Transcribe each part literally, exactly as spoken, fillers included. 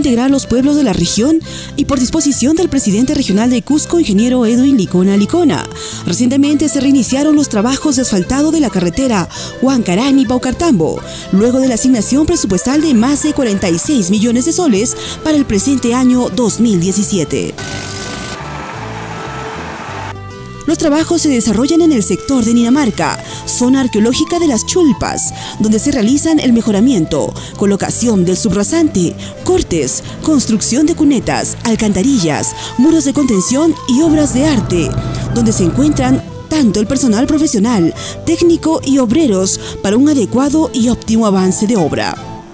integrar los pueblos de la región y por disposición del presidente regional de Cusco, ingeniero Edwin Licona Licona. Recientemente se reiniciaron los trabajos de asfaltado de la carretera Huancarani-Paucartambo, luego de la asignación presupuestal de más de cuarenta y seis millones de soles para el presente año dos mil diecisiete. Los trabajos se desarrollan en el sector de Ninamarca, zona arqueológica de las Chulpas, donde se realizan el mejoramiento, colocación del subrasante, cortes, construcción de cunetas, alcantarillas, muros de contención y obras de arte, donde se encuentran tanto el personal profesional, técnico y obreros para un adecuado y óptimo avance de obra.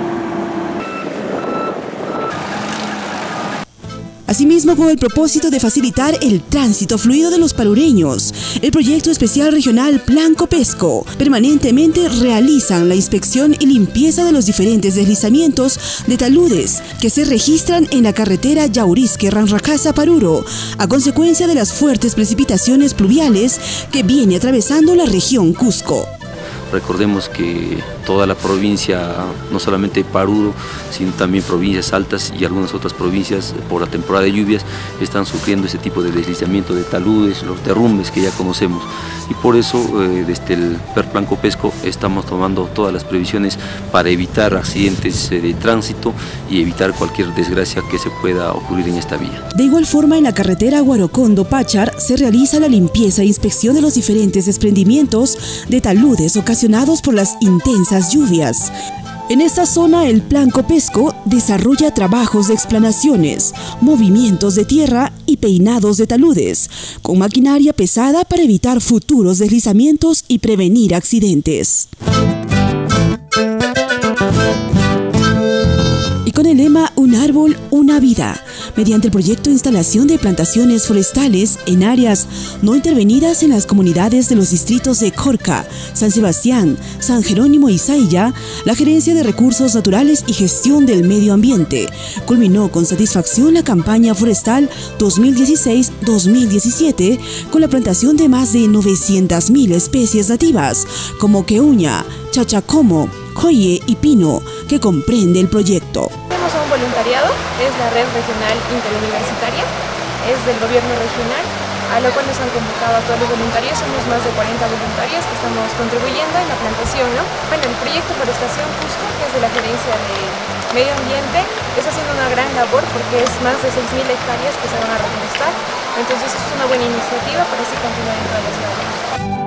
Asimismo, con el propósito de facilitar el tránsito fluido de los parureños, el proyecto especial regional Plan Copesco permanentemente realizan la inspección y limpieza de los diferentes deslizamientos de taludes que se registran en la carretera Yaurisque-Ranracasa-Paruro a consecuencia de las fuertes precipitaciones pluviales que viene atravesando la región Cusco. Recordemos que toda la provincia, no solamente Paruro, sino también provincias altas y algunas otras provincias por la temporada de lluvias están sufriendo ese tipo de deslizamiento de taludes, los derrumbes que ya conocemos. Y por eso eh, desde el Plan Copesco estamos tomando todas las previsiones para evitar accidentes eh, de tránsito y evitar cualquier desgracia que se pueda ocurrir en esta vía. De igual forma, en la carretera Guarocondo-Pachar se realiza la limpieza e inspección de los diferentes desprendimientos de taludes ocasionados por las intensas lluvias. En esta zona, el Plan Copesco desarrolla trabajos de explanaciones, movimientos de tierra y peinados de taludes, con maquinaria pesada para evitar futuros deslizamientos y prevenir accidentes. Con el lema Un árbol, una vida, mediante el proyecto de instalación de plantaciones forestales en áreas no intervenidas en las comunidades de los distritos de Corca, San Sebastián, San Jerónimo y Sailla, la Gerencia de Recursos Naturales y Gestión del Medio Ambiente culminó con satisfacción la campaña forestal dos mil dieciséis dos mil diecisiete con la plantación de más de novecientas mil especies nativas, como queuña, chachacomo, coye y pino, que comprende el proyecto. Tenemos un voluntariado, es la red regional interuniversitaria, es del gobierno regional, a lo cual nos han convocado a todos los voluntarios. Somos más de cuarenta voluntarios que estamos contribuyendo en la plantación, ¿no? Bueno, el proyecto Forestación Cusco, que es de la Gerencia de Medio Ambiente, está haciendo una gran labor porque es más de seis mil hectáreas que se van a reforestar, entonces es una buena iniciativa para así continuar en toda la ciudad de Cusco.